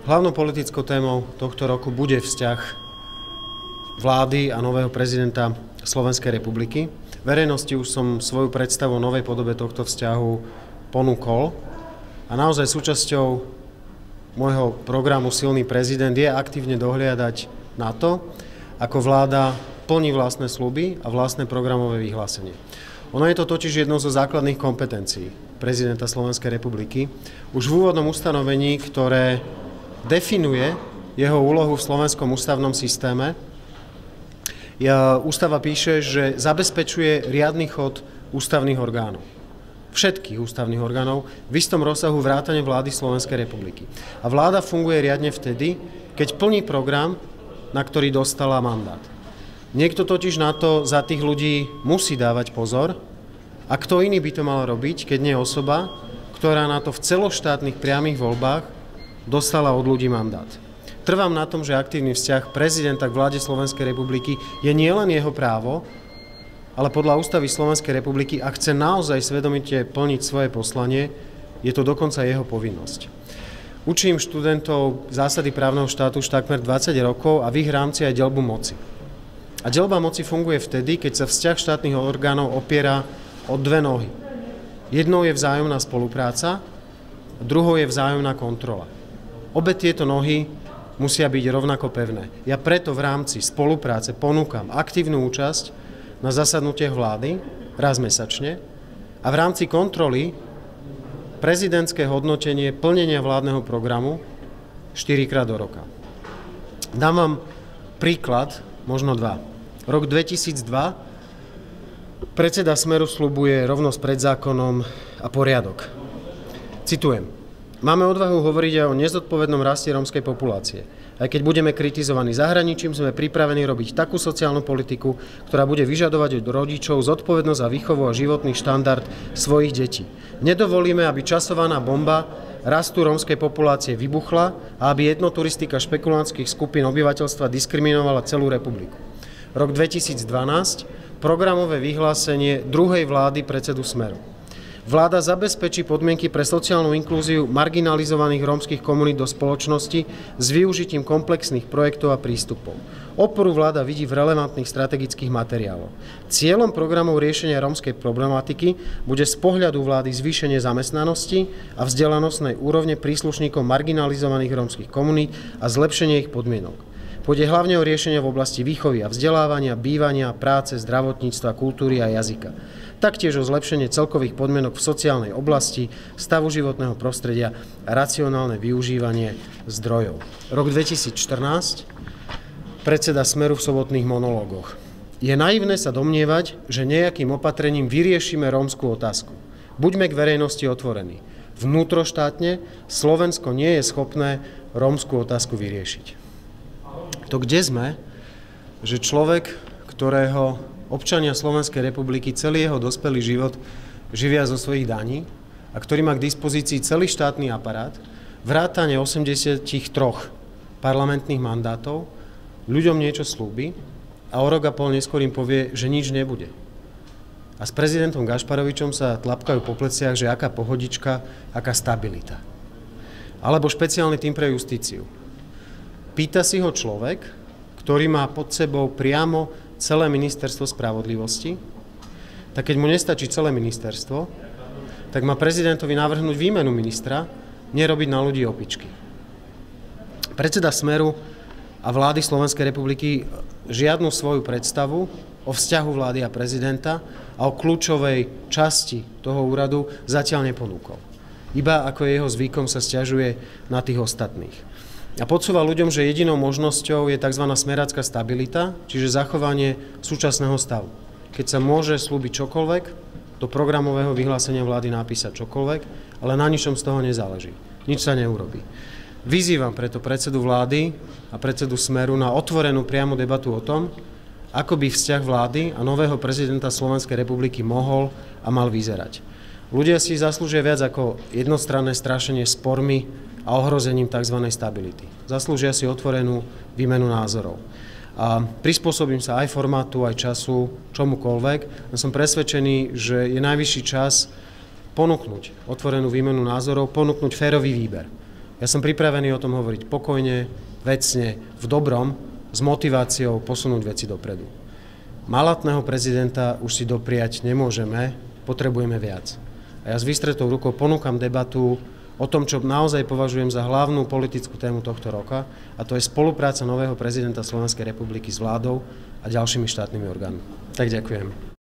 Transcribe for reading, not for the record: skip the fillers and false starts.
Hlavnou politickou témou tohto roku bude vzťah vlády a nového prezidenta Slovenskej republiky. Verejnosti už som svoju predstavu o novej podobe tohto vzťahu ponúkol a naozaj súčasťou môjho programu Silný prezident je aktívne dohliadať na to, ako vláda plní vlastné sľuby a vlastné programové vyhlásenie. Ono je to totiž jednou zo základných kompetencií prezidenta Slovenskej republiky. Už v úvodnom ustanovení, ktoré definuje jeho úlohu v slovenskom ústavnom systéme, ústava píše, že zabezpečuje riadny chod ústavných orgánov. Všetkých ústavných orgánov v istom rozsahu vrátane vlády Slovenskej republiky. A vláda funguje riadne vtedy, keď plní program, na ktorý dostala mandát. Niekto totiž na to za tých ľudí musí dávať pozor, a kto iný by to mal robiť, keď nie osoba, ktorá na to v celoštátnych priamych voľbách dostala od ľudí mandát. Trvám na tom, že aktívny vzťah prezidenta k vláde Slovenskej republiky je nielen jeho právo, ale podľa ústavy Slovenskej republiky, ak chce naozaj svedomite plniť svoje poslanie, je to dokonca jeho povinnosť. Učím študentov zásady právneho štátu už takmer 20 rokov a v ich rámci aj deľbu moci. A deľba moci funguje vtedy, keď sa vzťah štátnych orgánov opiera o dve nohy. Jednou je vzájomná spolupráca, druhou je vzájomná kontrola. Obe tieto nohy musia byť rovnako pevné. Ja preto v rámci spolupráce ponúkam aktívnu účasť na zasadnutiach vlády raz mesačne a v rámci kontroly prezidentské hodnotenie plnenia vládneho programu 4-krát do roka. Dám vám príklad, možno dva. Rok 2002 predseda Smeru sľubuje rovnosť pred zákonom a poriadok. Citujem. Máme odvahu hovoriť aj o nezodpovednom raste rómskej populácie. Aj keď budeme kritizovaní zahraničím, sme pripravení robiť takú sociálnu politiku, ktorá bude vyžadovať od rodičov zodpovednosť za výchovu a životný štandard svojich detí. Nedovolíme, aby časovaná bomba rastu rómskej populácie vybuchla a aby etnoturistika špekulantských skupín obyvateľstva diskriminovala celú republiku. Rok 2012, programové vyhlásenie druhej vlády predsedu Smeru. Vláda zabezpečí podmienky pre sociálnu inklúziu marginalizovaných rómskych komunít do spoločnosti s využitím komplexných projektov a prístupov. Oporu vláda vidí v relevantných strategických materiáloch. Cieľom programov riešenia rómskej problematiky bude z pohľadu vlády zvýšenie zamestnanosti a vzdelanostnej úrovne príslušníkov marginalizovaných rómskych komunít a zlepšenie ich podmienok. Pôjde hlavne o riešenia v oblasti výchovy a vzdelávania, bývania, práce, zdravotníctva, kultúry a jazyka. Taktiež o zlepšenie celkových podmienok v sociálnej oblasti, stavu životného prostredia a racionálne využívanie zdrojov. Rok 2014, predseda Smeru v sobotných monológoch. Je naivné sa domnievať, že nejakým opatrením vyriešime rómsku otázku. Buďme k verejnosti otvorení. Vnútroštátne Slovensko nie je schopné rómsku otázku vyriešiť. To kde sme, že človek, ktorého občania Slovenskej republiky celý jeho dospelý život živia zo svojich daní a ktorý má k dispozícii celý štátny aparát, vrátane 83 parlamentných mandátov, ľuďom niečo slúbi a o rok a pol neskôr im povie, že nič nebude. A s prezidentom Gašparovičom sa tlapkajú po pleciach, že aká pohodička, aká stabilita. Alebo špeciálny tím pre justíciu. Pýta si ho človek, ktorý má pod sebou priamo celé ministerstvo spravodlivosti, tak keď mu nestačí celé ministerstvo, tak má prezidentovi navrhnúť výmenu ministra, nerobiť na ľudí opičky. Predseda Smeru a vlády Slovenskej republiky žiadnu svoju predstavu o vzťahu vlády a prezidenta a o kľúčovej časti toho úradu zatiaľ neponúkol. Iba ako jeho zvykom sa sťažuje na tých ostatných. A podsúva ľuďom, že jedinou možnosťou je tzv. Smerácka stabilita, čiže zachovanie súčasného stavu. Keď sa môže slúbiť čokoľvek, do programového vyhlásenia vlády napísať čokoľvek, ale na ničom z toho nezáleží. Nič sa neurobí. Vyzývam preto predsedu vlády a predsedu Smeru na otvorenú priamu debatu o tom, ako by vzťah vlády a nového prezidenta Slovenskej republiky mohol a mal vyzerať. Ľudia si zaslúžia viac ako jednostranné strašenie spormi a ohrozením tzv. Stability. Zaslúžia si otvorenú výmenu názorov. A prispôsobím sa aj formátu, aj času, čomukoľvek. Som presvedčený, že je najvyšší čas ponúknuť otvorenú výmenu názorov, ponúknuť férový výber. Ja som pripravený o tom hovoriť pokojne, vecne, v dobrom, s motiváciou posunúť veci dopredu. Malatného prezidenta už si dopriať nemôžeme, potrebujeme viac. A ja s vystretou rukou ponúkam debatu o tom, čo naozaj považujem za hlavnú politickú tému tohto roka, a to je spolupráca nového prezidenta Slovenskej republiky s vládou a ďalšími štátnymi orgánmi. Tak ďakujem.